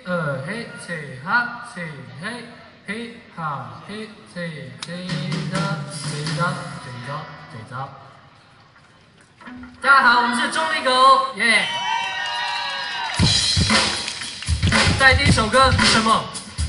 二嘿切哈切嘿嘿哈嘿切切的这招这招这招。大家好，我们是中立狗，耶！带第一首歌什么？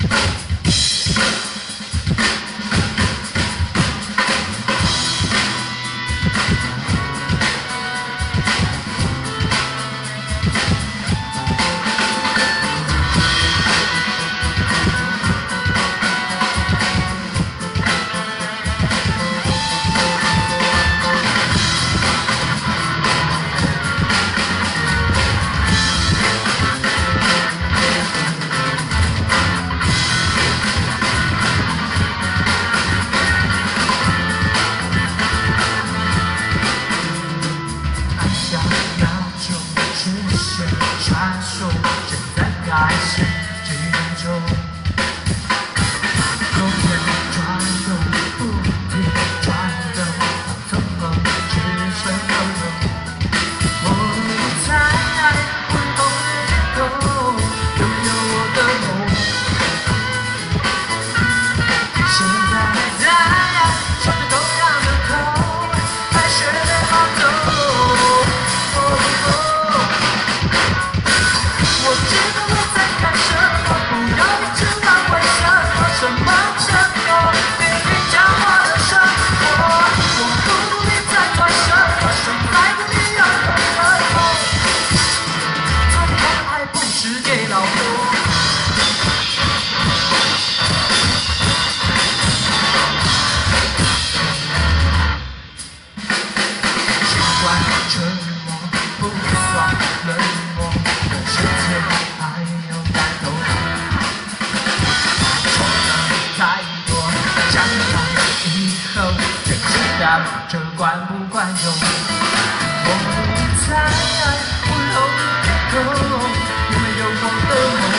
这管不管用？我不在不露口，有没有我的梦？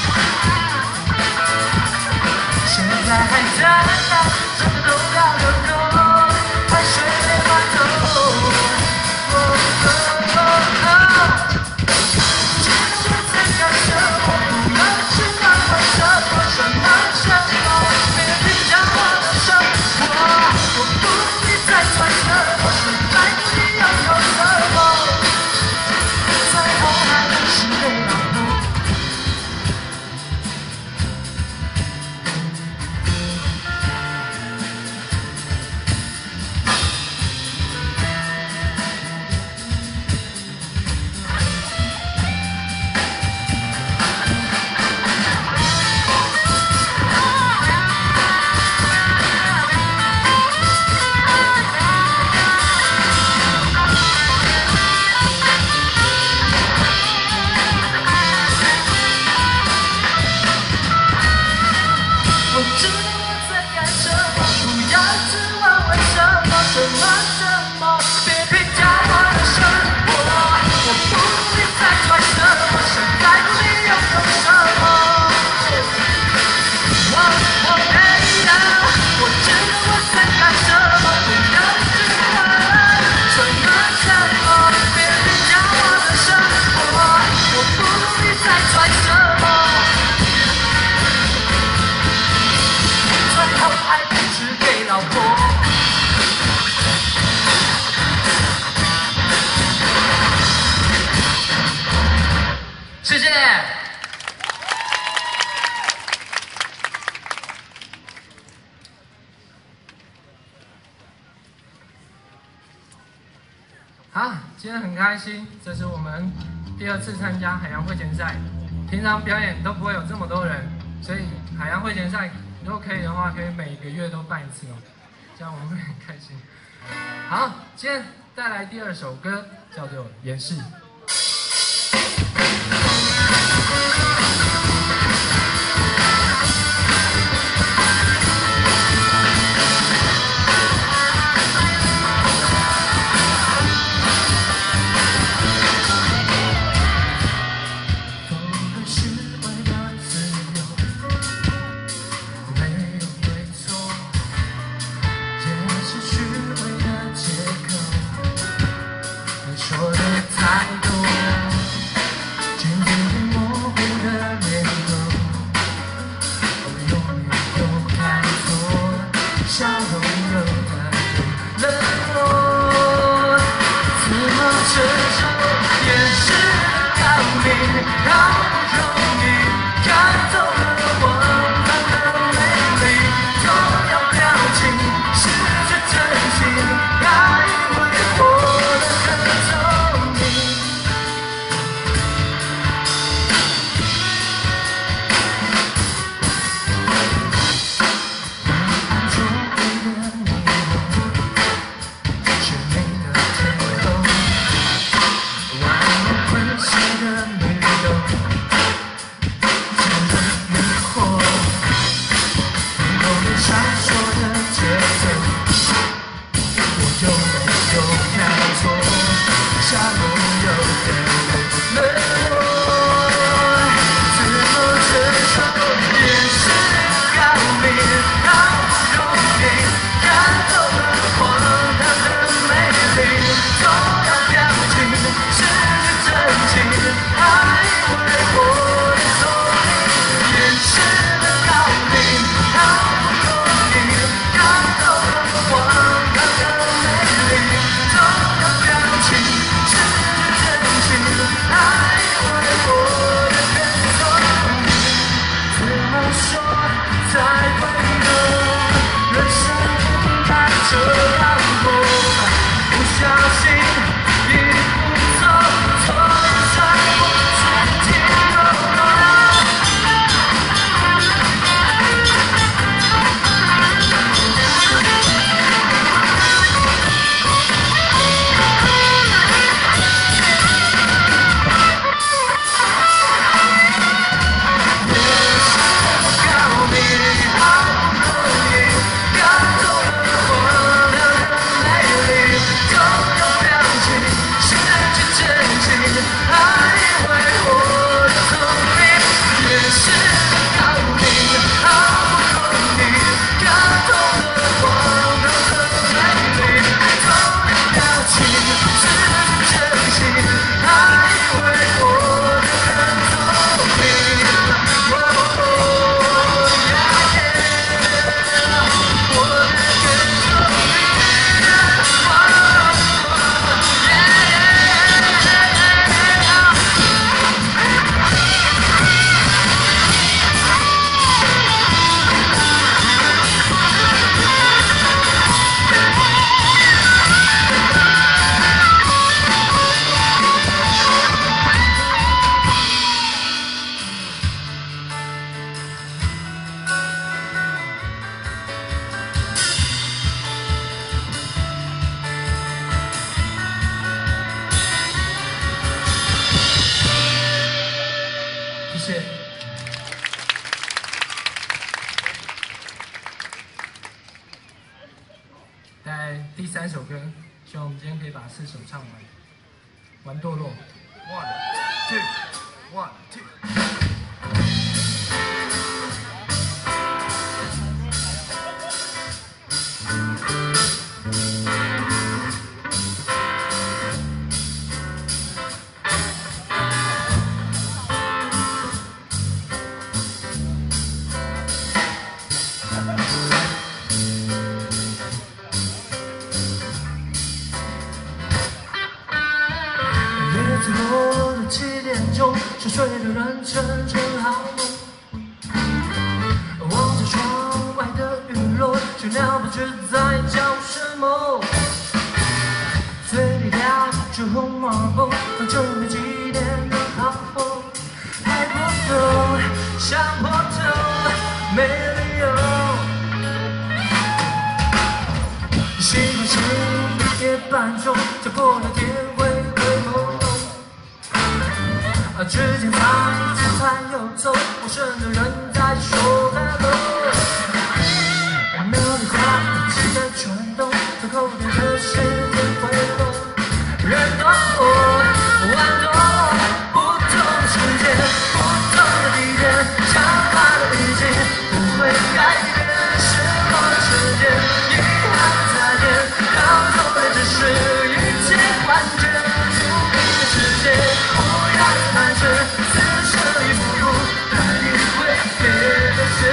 现在还在，什么都要留够，汗水没法走。知道我在干什么，不要知道为什么，什么，别评价我的生活，我不必再揣测，我是在乎你要有什么，最后还不是被老婆。谢谢。好，今天很开心，这是我们第2次参加海洋会前赛。平常表演都不会有这么多人，所以海洋会前赛如果可以的话，可以每个月都办一次哦，这样我们会很开心。好，今天带来第2首歌，叫做《演示》。说的太多，渐渐模糊的笑容有的冷落，怎么承受眼神的高明？好不容易看透了荒唐的美丽，总有表情失去真心，爱会活得更聪明。暗中一点迷蒙，是你的天空，万物会写的律动，渐渐迷惑，后面闪烁的节奏，我有没有看错？笑容有点冷落，怎么承受眼神的高明？好不容易看透了荒唐的美丽，总有表情失去真情，爱会活得聪明。眼神的高明，好不容易看透了荒唐的美丽，总有表情失去真情，爱会活得更聪明。怎么说才会懂？人生不该这样过，不小心一步走错，才会自己落落。高明，好不容易看透了荒唐的美丽，总有表情失去真情，爱会活得聪明。越是高明，好不容易看透了荒唐的美丽，总有表情失去真情，爱会活得更聪明。谢谢。在第3首歌，希望我们今天可以把4首唱完，玩堕落。 One, two, one, two. 叶子落了7点钟，熟睡的人沉沉好梦，望着窗外的雨落，小鸟不知在叫什么，嘴里叼着红麻布，放着没几点的好梦，太过头，想破头，没理由。习惯性1点半钟，走过了天灰灰蒙蒙。指尖在左看右走，陌生的人在说 hello。没有你话题在转动，最后面的时间回落。人多玩多，不同的时间，不同的地点，相反的意境，不会改变失落的时间，遗憾的再见，到头来只是一切完全注定的世界。不要再贪嗔，此生已不如，但你会别的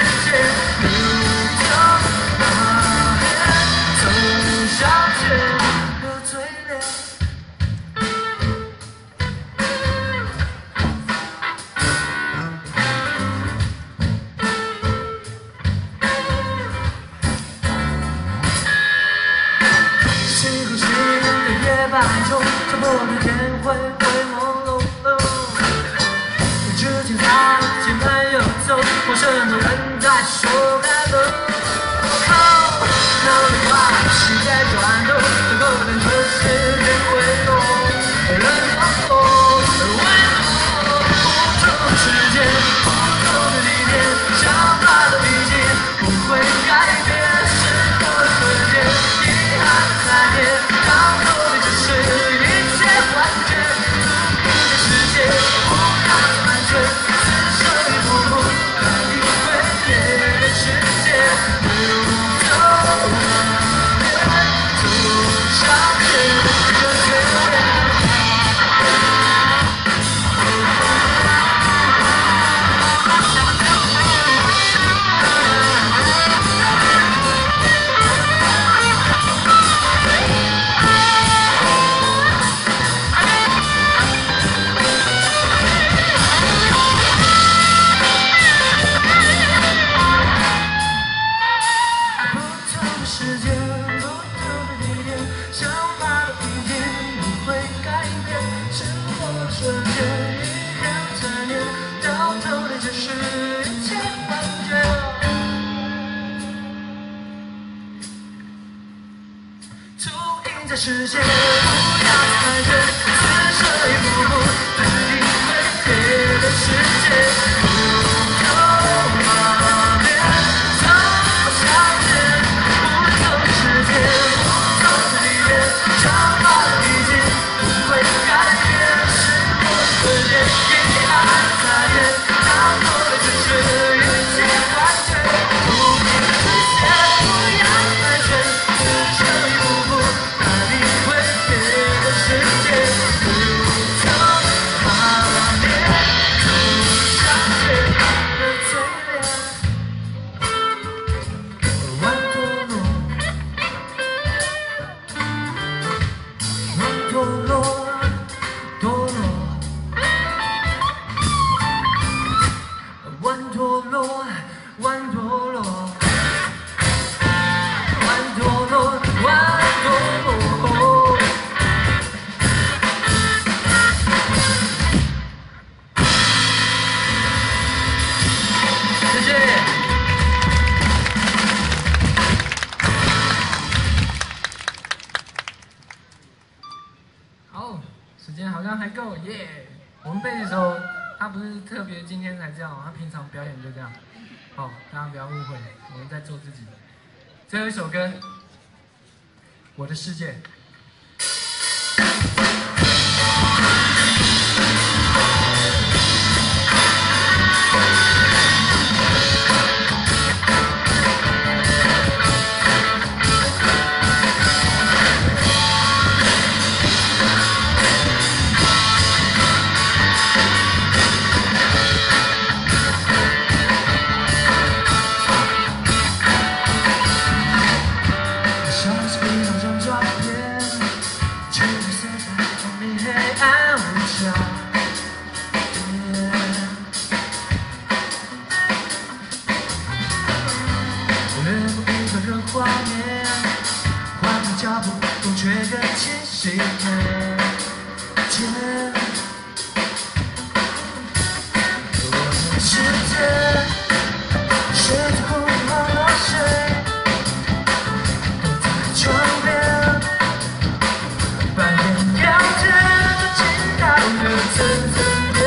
中，沉默的天灰灰朦胧胧。指尖擦肩来又走，陌生的人在说 hello。脑里话是在转动，能够等这时间回笼。人往后，为何不同时间，不同的地点，想法的已经不会改变。是我的瞬间，遗憾的残念，到头的只是一切幻觉。不的世界，不要安全，此生一幕幕，难以毁灭的世界。流走了边，走上天的水面。视线不要残忍，此生一幕幕，难以毁灭的世界。流走马面，走向前，不同时间，不同的地点，想法的已经不会改变。是我的瞬间，遗憾的残忍，到头的只是一切幻觉。不平的视线，不要安全，此生一幕幕。世界流走画面，走向天的嘴脸，弯陀螺，弯陀螺，陀螺，弯陀螺，弯陀螺，弯陀螺，弯陀螺。时间好像还够耶！我们贝斯手他不是特别今天才这样，他平常表演就这样。好，大家不要误会，我们在做自己。最后一首歌，《我的世界》。画面，换个脚步，风却更清晰看见。我的世界，谁在呼唤谁？都在窗边，扮演了解的情感的层层叠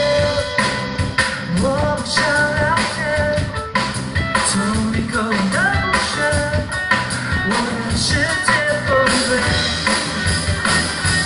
叠。我不想了解，从你口的。我的世界崩溃，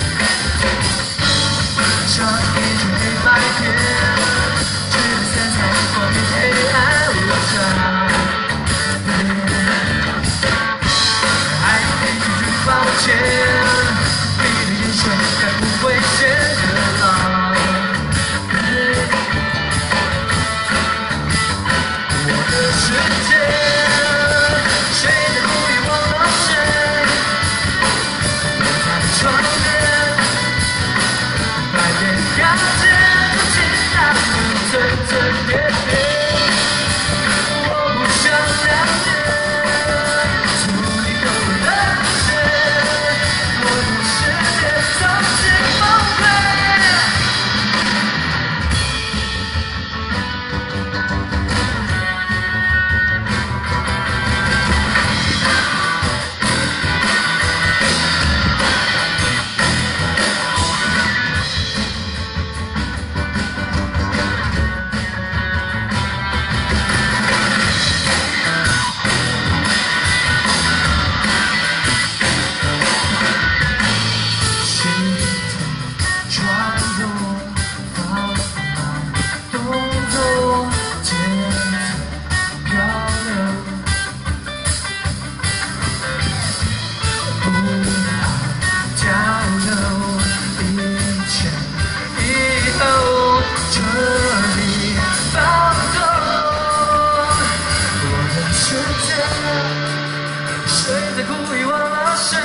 谁在故意忘了谁？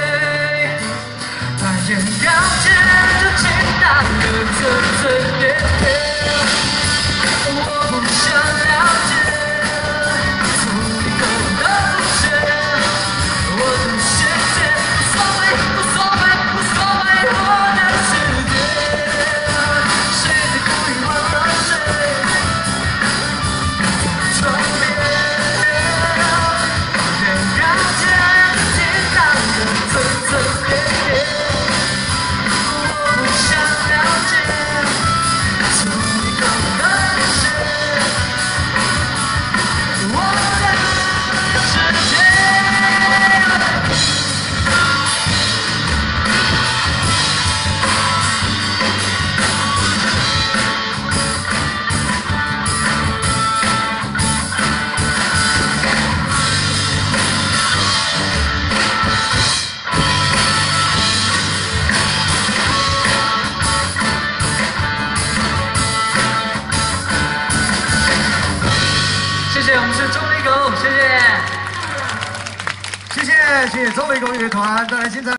把眼了解这简单的纯粹点点。我不想了解，从你和我的路线，我的世界无所谓，无所谓，无所谓我的世界。谁在故意忘了谁？窗边，别了解这简单的纯粹点点。我不想了解，从你和我的路线，我的世界。谢谢，我们是中立狗，谢谢。 谢谢中美狗乐团带来精彩。